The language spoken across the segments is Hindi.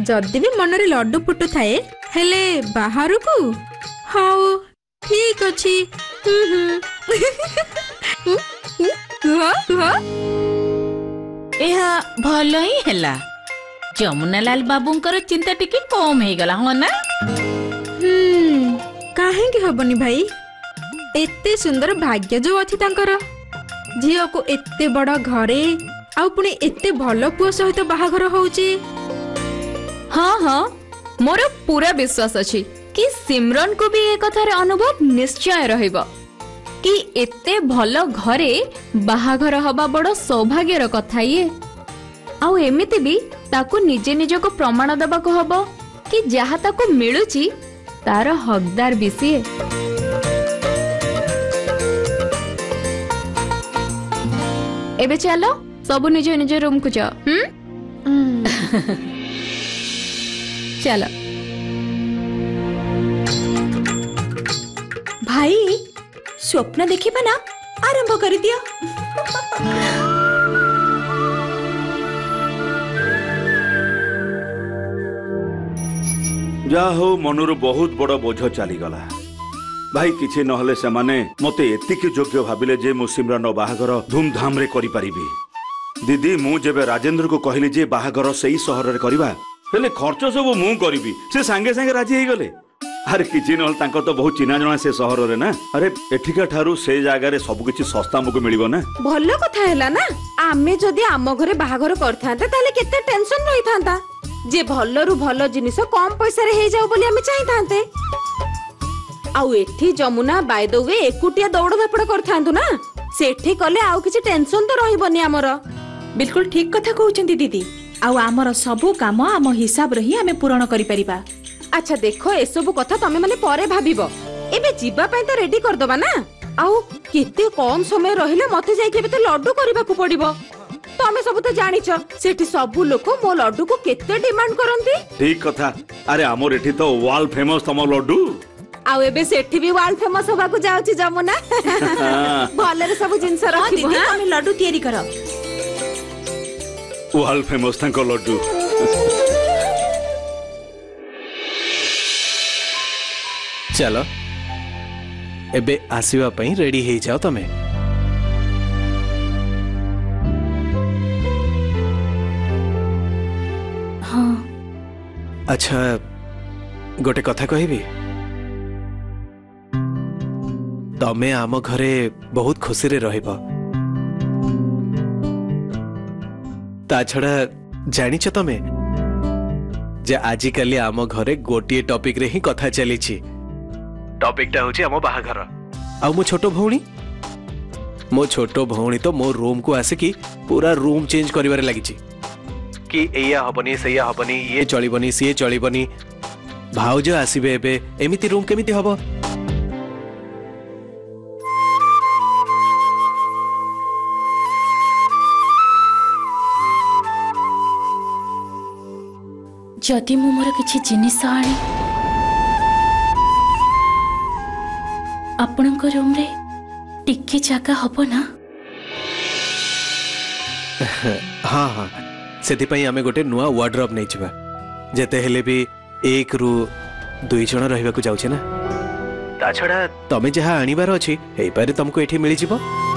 जदि भी मनरे लड्डू फुटु थाए हेले बाहर को हाँ ठीक अच्छी भल ही हैला जमुना लाल बाबूंकर चिंता टिके कम हो गला हो ना। काहेंगे हबनी भाई एते सुंदर भाग्य जो अछि तांकर झियो को एते बड़ घरे आ पुणी एते भल पुओ सहित बाहाघर होउची। हाँ हाँ मोर पूरा विश्वास अछि कि सिमरन को भी ए कथार अनुभव निश्चय रहइबो कि एते भल घरे बाहाघर हबा बड़ सौभाग्यर कथा ये। आउ एमिति भी ताको निजे निज को प्रमाण देबा को हबो कि जहा ताको मिलुची तार हकदार भी सिए। एबे चलो सब निज निज रूम को जाओ। चलो भाई स्वप्न देखिबा ना आरंभ कर दिया। जा हो मनर बहुत बड़ बोझ चली गला भाई किछि नहले से माने मते एतिके योग्य भाबिले जे मु सिमरन बाहागर धूमधाम रे करि परिबी। दीदी मु जेबे राजेंद्र को कहली जे बाहागर सही शहर रे करबा हेले खर्च सब मु करबी से संगे संगे राजी हे गले। अरे किछि नहल तांको तो बहुत चिना जणा से शहर रे ना। अरे एठिका ठारू से जागा रे सब किछि सस्ता मको मिलिबो ना। भलो कथा हैला ना आमे जदी आम घरे बाहागर करथांते ताले केते टेंशन रही थांता जे भल्लरू भल जिनिस कम पैसा रे हे जाऊ बोली आमे चाहि थांते। आउ एठी जमुना बाय द वे एकुटिया दौड़ धापड़ करथांतु ना सेठी कले आउ किछि टेंशन तो रहिबनी हमर। बिल्कुल ठीक कथा कहउचंती दीदी आउ हमर सबु काम आम हिसाब रही आमे पूर्ण करि परिबा। अच्छा देखो ए सब कथा तमे माने परे भाबिबो एबे जीवा पय तो रेडी कर दबा ना। आउ केते कम समय रहिले मते जाई केबे तो लड्डू करबा को पड़िबो। तमे सब तो जानिच सेठी सबु लोक मो लड्डू को केते डिमांड करंती। ठीक कथा। अरे हमर एठी तो वर्ल्ड फेमस तम लड्डू आउ एबे सेठी भी वर्ल्ड फेमस होबा को जाउची जमुना। भलरे सब जिंस रखिबो। दीदी तमे लड्डू तयारी करो। वर्ल्ड फेमस तांको लड्डू। चलो एबे आसीबा पई रेडी हे जाओ तमे। हाँ अच्छा गोटे कथा कहबी तमे आम घरे बहुत खुशी रे रहिबो। ता छड़ा जानिछ तमे जे आजि काली आम घरे गोटिए टॉपिक रे ही कथा चली छी। टॉपिकटा होची आम बाहाघर। आ मो छोटो भौणी तो मो रूम को आसे कि पूरा रूम चेंज करिवारे लागि छी कि एया हबनी सैया हबनी ये चलिबनी सिए चलिबनी भाउज आसीबे एबे एमिति रूम केमिति हबो। जदि मु मोर किछि जिनिस आनी आपणक रूम रे टिके जगह हबो ना। हाँ हाँ सेति पई आमे गोटे नुआ वार्डरोब नै छिबा जेते हेले भी 1 रु 2 जण रहिबा को जाउछे ना। ता छडा तमे जहा आनिबार अछि हेइ पारे तुमको एठी मिलि जिवो।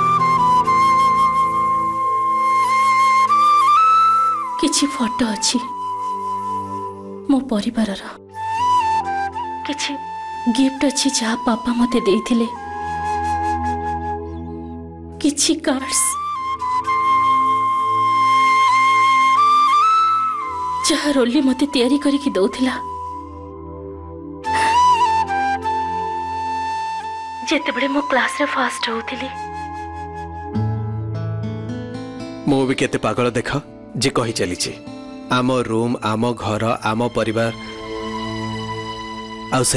किछि फोटो अछि मो परिवार रा किछि गिफ्ट अछि जा पापा मते देइथिले किछि कार्ड्स जहा रोली मते तैयारी करी कि दउथिला जेते बडे मो क्लास रे फर्स्ट होउथिली। मो भी केते पागल देख जे कहि चली छी आम रूम आम घर आम परिवार आउ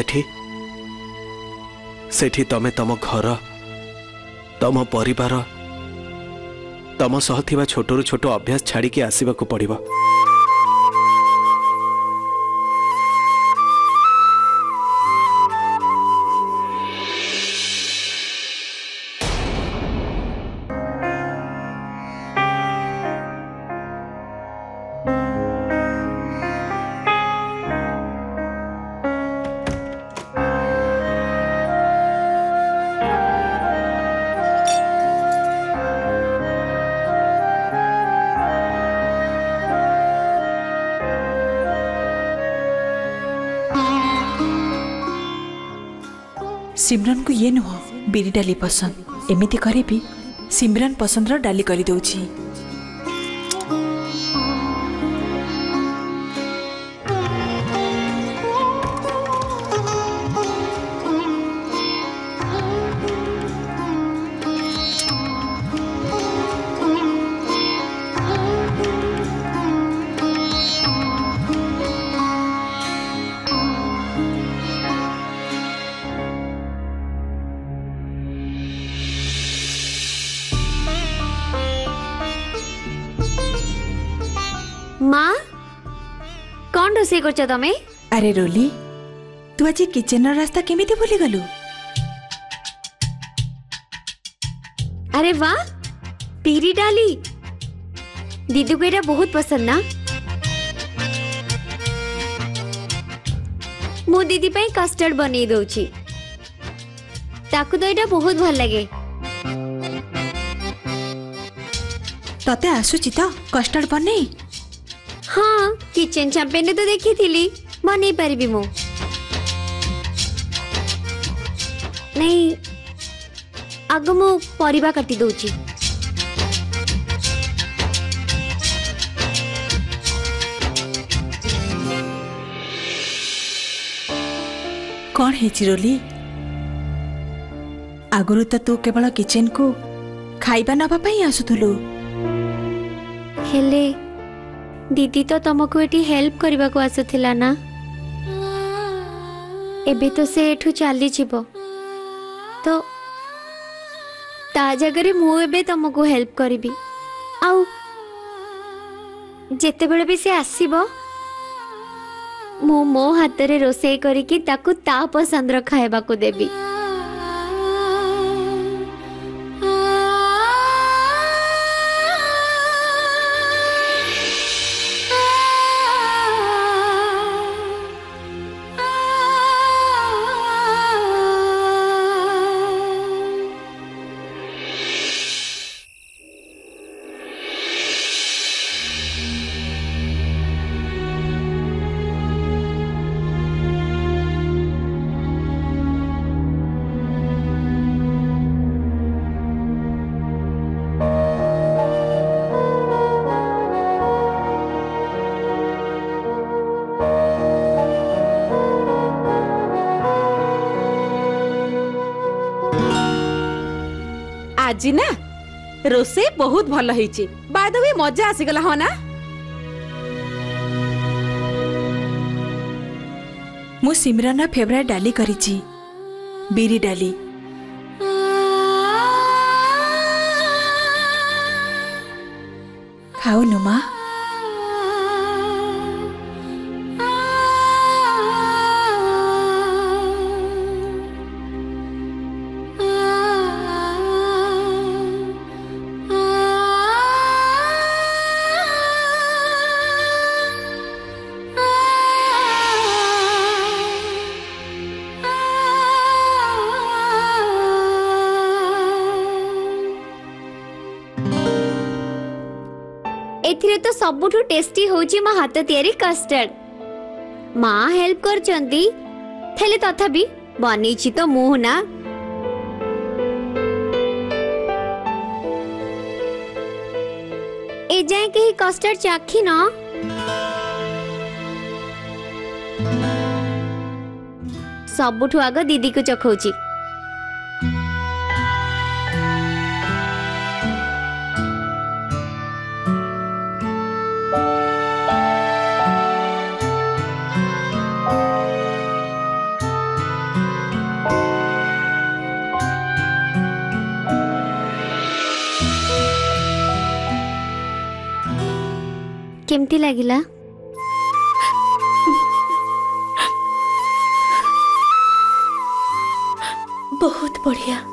सेठी तमे तम घर तम परिवार तम सह थिबा छोटरू छोट अभ्यास छाड़ी के आसीबा को पड़िबो। सिमरन को ये नुह बिरी डाली पसंद एमिति करे भी सिमरन पसंद डाली कर दउछि। माँ कौन रोषे कर तमे? अरे रोली तू आज किचन रास्ता केमिति भूली गलु? अरे वाह पीरी डाली दीदी को एटा बहुत पसंद ना। मो दीदी पे कस्टर्ड बनै दउछि ताकू तो एटा बहुत भल लगे। तते आसुची तो कस्टर्ड बनै? हाँ किचन चैंपियन ने तो देखी थी बन पारि मु नहीं आग मु परिबा काटी दउछि। कौन है चिरोली? आगुरु तो तू केवल किचन को खाइबा नबा पई आसुथुलु हेले दीदी तो तुमको एटी हेल्प करबा को आसुथिला ना। एबे तो से एठू चली जीवो तो ता जगह मु एबे तुमको हेल्प करिबी। आउ जेते बेले भी से आसीबो मु मो हाथ रे रोसई करिकी ताकू ता पसंद र खाइबा को देबी। आज ना रोसे बहुत भल होईची बाद भी मजा आसीगला हो ना। मु सिमरन फेवरेट डाली करिची बिरी डाली। खाओ नुमा। एथिरे तो सबुठु टेस्टी होची मा हाथ तयारी कस्टर्ड। माँ हेल्प कर चंदी थेले तथापि बनीची तो मुह ना। ए जाए कहीं कस्टर्ड चाखी ना। सबुठु आग दीदी को चखौची। केमती लागिला? बहुत बढ़िया।